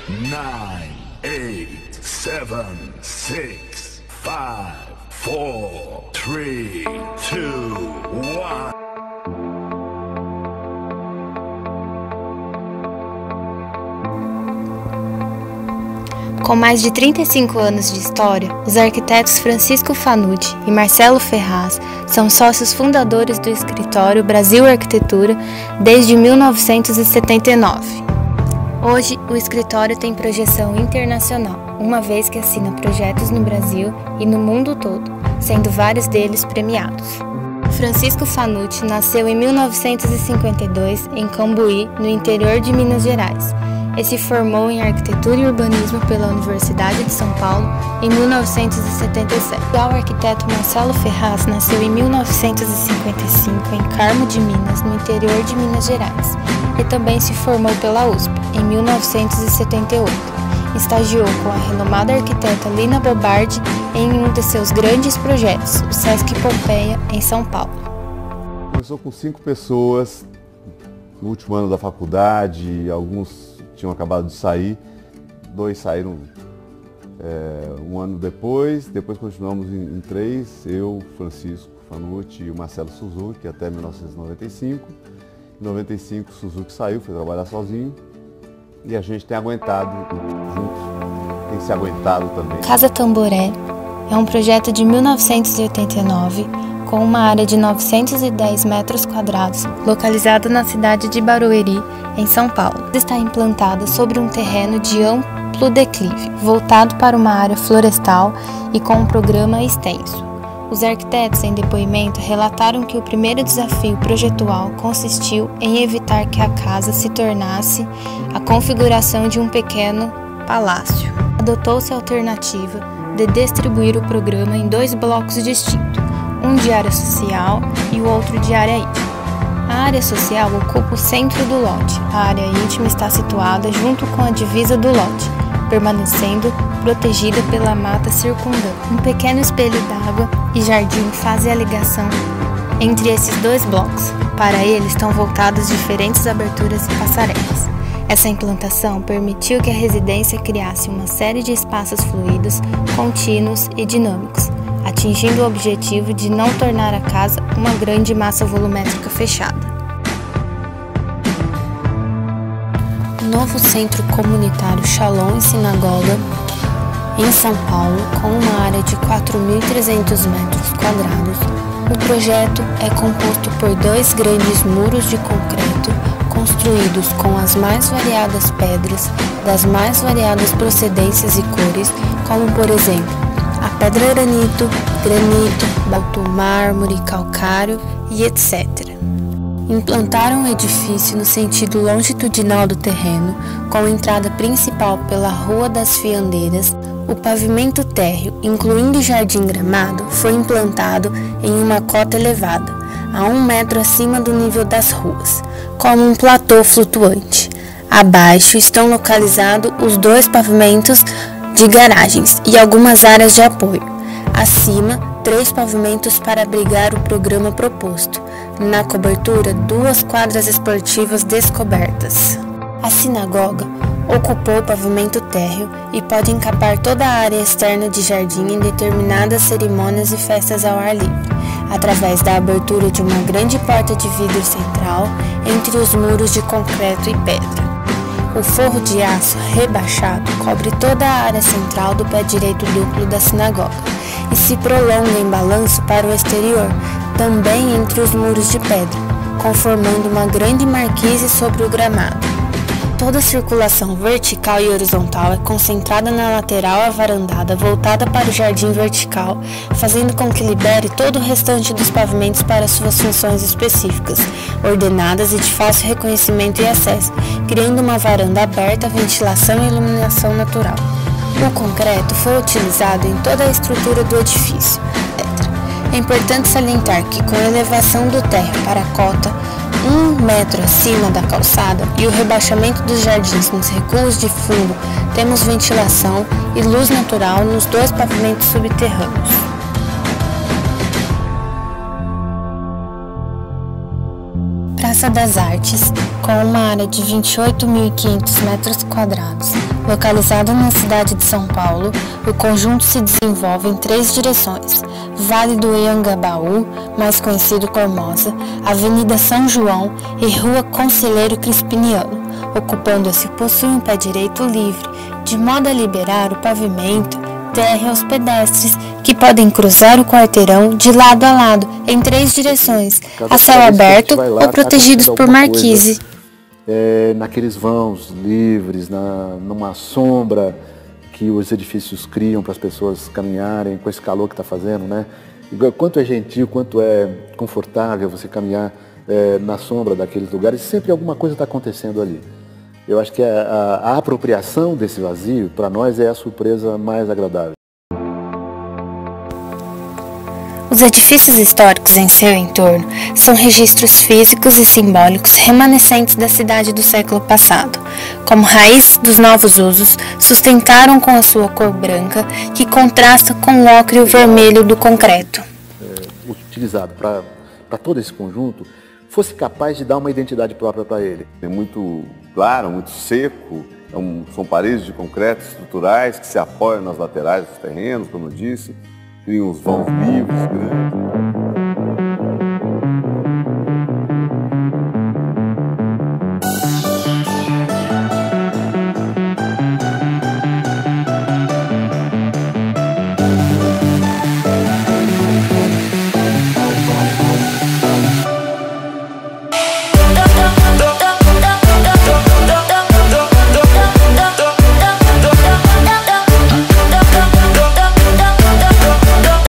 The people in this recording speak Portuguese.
9, 8, 7, 6, 5, 4, 3, 2, 1. Com mais de 35 anos de história, os arquitetos Francisco Fanucci e Marcelo Ferraz são sócios fundadores do escritório Brasil Arquitetura desde 1979. Hoje, o escritório tem projeção internacional, uma vez que assina projetos no Brasil e no mundo todo, sendo vários deles premiados. Francisco Fanucci nasceu em 1952 em Cambuí, no interior de Minas Gerais, e se formou em Arquitetura e Urbanismo pela Universidade de São Paulo em 1977. O arquiteto Marcelo Ferraz nasceu em 1955 em Carmo de Minas, no interior de Minas Gerais, e também se formou pela USP em 1978. Estagiou com a renomada arquiteta Lina Bobardi em um de seus grandes projetos, o Sesc Pompeia, em São Paulo. Começou com 5 pessoas no último ano da faculdade, alguns tinham acabado de sair, 2 saíram um ano depois continuamos em 3, eu, Francisco Fanucci e o Marcelo Suzuki, até 1995. Em 95 o Suzuki saiu, foi trabalhar sozinho e a gente tem aguentado juntos, tem se aguentado também. Casa Tamboré é um projeto de 1989 com uma área de 910 metros quadrados, localizado na cidade de Barueri, em São Paulo. Está implantada sobre um terreno de amplo declive, voltado para uma área florestal e com um programa extenso. Os arquitetos em depoimento relataram que o primeiro desafio projetual consistiu em evitar que a casa se tornasse a configuração de um pequeno palácio. Adotou-se a alternativa de distribuir o programa em 2 blocos distintos, um de área social e o outro de área íntima. A área social ocupa o centro do lote, a área íntima está situada junto com a divisa do lote, permanecendo protegida pela mata circundante. Um pequeno espelho d'água e jardim fazem a ligação entre esses 2 blocos. Para ele estão voltadas diferentes aberturas e passarelas. Essa implantação permitiu que a residência criasse uma série de espaços fluidos, contínuos e dinâmicos, atingindo o objetivo de não tornar a casa uma grande massa volumétrica fechada. O novo centro comunitário Shalom e Sinagoga, em São Paulo, com uma área de 4.300 metros quadrados, o projeto é composto por 2 grandes muros de concreto construídos com as mais variadas pedras, das mais variadas procedências e cores, como por exemplo, a pedra granito, balto mármore, calcário e etc. Implantaram o edifício no sentido longitudinal do terreno, com entrada principal pela Rua das Fiandeiras. O pavimento térreo, incluindo jardim gramado, foi implantado em uma cota elevada, a 1 metro acima do nível das ruas, como um platô flutuante. Abaixo estão localizados os 2 pavimentos de garagens e algumas áreas de apoio. Acima, 3 pavimentos para abrigar o programa proposto. Na cobertura, 2 quadras esportivas descobertas. A sinagoga ocupou o pavimento térreo e pode encapar toda a área externa de jardim em determinadas cerimônias e festas ao ar livre, através da abertura de uma grande porta de vidro central entre os muros de concreto e pedra. O forro de aço rebaixado cobre toda a área central do pé direito duplo da sinagoga e se prolonga em balanço para o exterior, também entre os muros de pedra, conformando uma grande marquise sobre o gramado. Toda a circulação vertical e horizontal é concentrada na lateral avarandada voltada para o jardim vertical, fazendo com que libere todo o restante dos pavimentos para suas funções específicas, ordenadas e de fácil reconhecimento e acesso, criando uma varanda aberta à ventilação e iluminação natural. O concreto foi utilizado em toda a estrutura do edifício. É importante salientar que, com a elevação do térreo para a cota, 1 metro acima da calçada e o rebaixamento dos jardins nos recuos de fundo, temos ventilação e luz natural nos 2 pavimentos subterrâneos. Praça Praça das Artes, com uma área de 28.500 metros quadrados. Localizado na cidade de São Paulo, o conjunto se desenvolve em 3 direções: Vale do Anhangabaú, mais conhecido como Formosa, Avenida São João e Rua Conselheiro Crispiniano. Ocupando-se possui um pé direito livre, de modo a liberar o pavimento terra aos pedestres, que podem cruzar o quarteirão de lado a lado, em 3 direções, a céu aberto ou protegidos por marquise. Naqueles vãos livres, numa sombra que os edifícios criam para as pessoas caminharem com esse calor que está fazendo, né? E quanto é gentil, quanto é confortável você caminhar na sombra daqueles lugares, sempre alguma coisa está acontecendo ali. Eu acho que a apropriação desse vazio, para nós, é a surpresa mais agradável. Os edifícios históricos em seu entorno são registros físicos e simbólicos remanescentes da cidade do século passado. Como raiz dos novos usos, sustentaram com a sua cor branca, que contrasta com o ocre vermelho do concreto. Utilizado para todo esse conjunto, fosse capaz de dar uma identidade própria para ele. É muito claro, muito seco, são paredes de concreto estruturais que se apoiam nas laterais dos terrenos, como eu disse, criam uns vãos livres grandes.